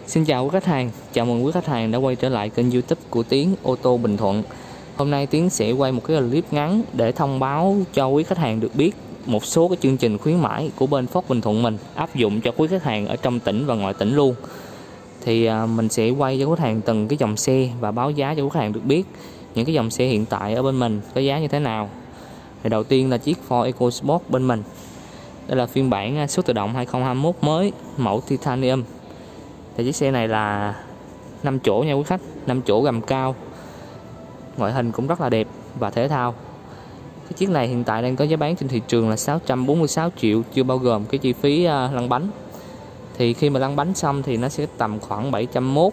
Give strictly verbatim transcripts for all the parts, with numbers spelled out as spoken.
Xin chào quý khách hàng, chào mừng quý khách hàng đã quay trở lại kênh YouTube của Tiến Ô tô Bình Thuận. Hôm nay Tiến sẽ quay một cái clip ngắn để thông báo cho quý khách hàng được biết một số cái chương trình khuyến mãi của bên Ford Bình Thuận mình áp dụng cho quý khách hàng ở trong tỉnh và ngoài tỉnh luôn. Thì à, mình sẽ quay cho quý khách hàng từng cái dòng xe và báo giá cho quý khách hàng được biết những cái dòng xe hiện tại ở bên mình có giá như thế nào. Thì đầu tiên là chiếc Ford EcoSport bên mình. Đây là phiên bản số tự động hai không hai mốt mới, mẫu Titanium. Thì chiếc xe này là năm chỗ nha quý khách, năm chỗ gầm cao. Ngoại hình cũng rất là đẹp và thể thao. Cái chiếc này hiện tại đang có giá bán trên thị trường là sáu trăm bốn mươi sáu triệu, chưa bao gồm cái chi phí lăn bánh. Thì khi mà lăn bánh xong thì nó sẽ tầm khoảng bảy trăm mốt.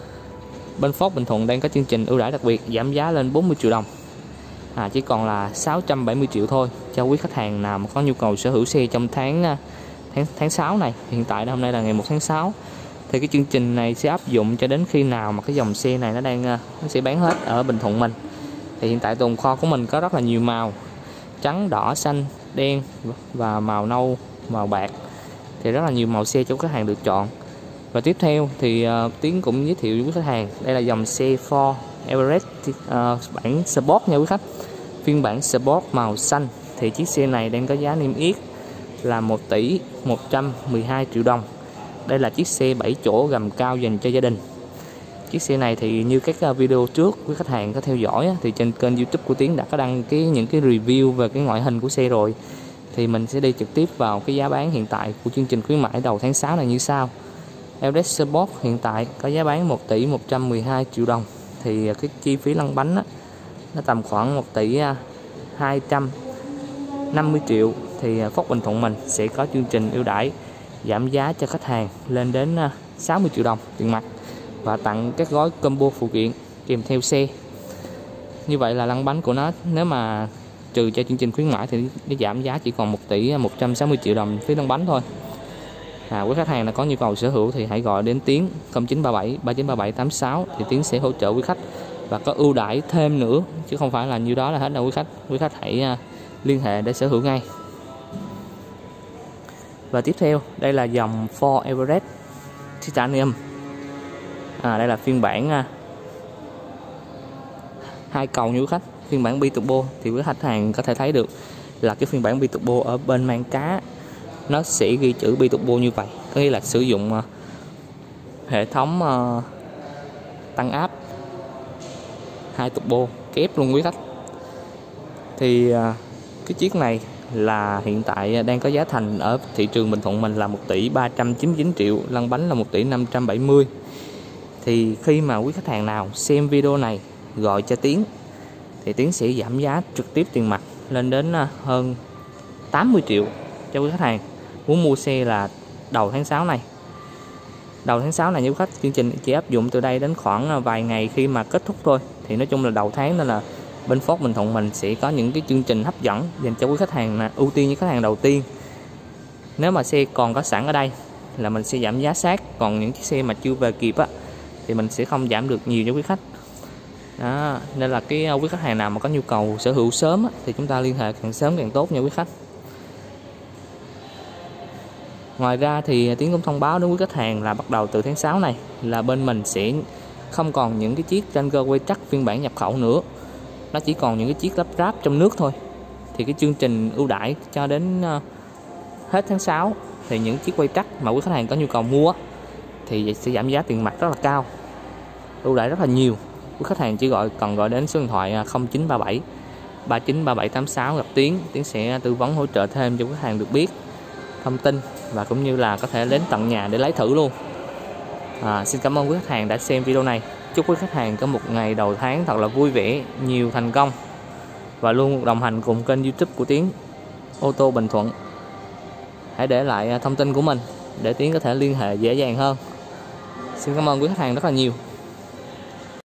Bên Ford Bình Thuận đang có chương trình ưu đãi đặc biệt giảm giá lên bốn mươi triệu đồng. À, chỉ còn là sáu trăm bảy mươi triệu thôi cho quý khách hàng nào mà có nhu cầu sở hữu xe trong tháng tháng tháng sáu này. Hiện tại hôm nay là ngày một tháng sáu. Thì cái chương trình này sẽ áp dụng cho đến khi nào mà cái dòng xe này nó đang nó sẽ bán hết ở Bình Thuận mình. Thì hiện tại tồn kho của mình có rất là nhiều màu: trắng, đỏ, xanh, đen và màu nâu, màu bạc. Thì rất là nhiều màu xe cho khách hàng được chọn. Và tiếp theo thì uh, Tiến cũng giới thiệu với khách hàng, đây là dòng xe Ford Everest uh, bản Sport nha quý khách. Phiên bản Sport màu xanh thì chiếc xe này đang có giá niêm yết là một tỷ một trăm mười hai triệu đồng. Đây là chiếc xe bảy chỗ gầm cao dành cho gia đình. Chiếc xe này thì như các video trước quý khách hàng có theo dõi thì trên kênh YouTube của Tiến đã có đăng cái những cái review về cái ngoại hình của xe rồi. Thì mình sẽ đi trực tiếp vào cái giá bán hiện tại của chương trình khuyến mãi đầu tháng sáu này như sau. Everest Sport hiện tại có giá bán một tỷ một trăm mười hai triệu đồng. Thì cái chi phí lăn bánh á, nó tầm khoảng một tỷ hai trăm năm mươi triệu. Thì Ford Bình Thuận mình sẽ có chương trình ưu đãi giảm giá cho khách hàng lên đến sáu mươi triệu đồng tiền mặt và tặng các gói combo phụ kiện kèm theo xe. Như vậy là lăn bánh của nó nếu mà trừ cho chương trình khuyến mãi thì nó giảm giá chỉ còn một tỷ một trăm sáu mươi triệu đồng phí lăn bánh thôi. À, quý khách hàng là có nhu cầu sở hữu thì hãy gọi đến Tiến không chín ba bảy ba chín ba bảy tám sáu thì Tiến sẽ hỗ trợ quý khách và có ưu đãi thêm nữa, chứ không phải là như đó là hết đâu quý khách. Quý khách hãy uh, liên hệ để sở hữu ngay. Và tiếp theo đây là dòng Ford Everest Titanium. À, đây là phiên bản uh, hai cầu như quý khách. Phiên bản bi-turbo thì quý khách hàng có thể thấy được là cái phiên bản bi-turbo ở bên mang cá nó sẽ ghi chữ bi-turbo như vậy, có nghĩa là sử dụng uh, hệ thống uh, tăng áp hai turbo kép luôn quý khách. Thì uh, cái chiếc này là hiện tại đang có giá thành ở thị trường Bình Thuận mình là một tỷ ba trăm chín mươi chín triệu, lăn bánh là một tỷ năm trăm bảy mươi. Thì khi mà quý khách hàng nào xem video này gọi cho Tiến thì Tiến sẽ giảm giá trực tiếp tiền mặt lên đến hơn tám mươi triệu cho quý khách hàng muốn mua xe là đầu tháng sáu này. Đầu tháng sáu này như quý khách, chương trình chỉ áp dụng từ đây đến khoảng vài ngày khi mà kết thúc thôi. Thì nói chung là đầu tháng nên là bên Ford Bình Thuận mình sẽ có những cái chương trình hấp dẫn dành cho quý khách hàng, là ưu tiên với khách hàng đầu tiên. Nếu mà xe còn có sẵn ở đây là mình sẽ giảm giá sát, còn những chiếc xe mà chưa về kịp á thì mình sẽ không giảm được nhiều cho quý khách. Đó, nên là cái quý khách hàng nào mà có nhu cầu sở hữu sớm á, thì chúng ta liên hệ càng sớm càng tốt nha quý khách. Ngoài ra thì Tiến cũng thông báo đến quý khách hàng là bắt đầu từ tháng sáu này là bên mình sẽ không còn những cái chiếc Ranger Waytrak phiên bản nhập khẩu nữa. Nó chỉ còn những cái chiếc lắp ráp trong nước thôi. Thì cái chương trình ưu đãi cho đến uh, hết tháng sáu thì những chiếc Waytrak mà quý khách hàng có nhu cầu mua thì sẽ giảm giá tiền mặt rất là cao, ưu đãi rất là nhiều. Quý khách hàng chỉ gọi cần gọi đến số điện thoại không chín ba bảy ba chín ba bảy tám sáu gặp Tiến. Tiến sẽ tư vấn hỗ trợ thêm cho khách hàng được biết thông tin và cũng như là có thể đến tận nhà để lấy thử luôn. À, xin cảm ơn quý khách hàng đã xem video này. Chúc quý khách hàng có một ngày đầu tháng thật là vui vẻ, nhiều thành công và luôn đồng hành cùng kênh YouTube của Tiến Ô tô Bình Thuận. Hãy để lại thông tin của mình để Tiến có thể liên hệ dễ dàng hơn. Xin cảm ơn quý khách hàng rất là nhiều.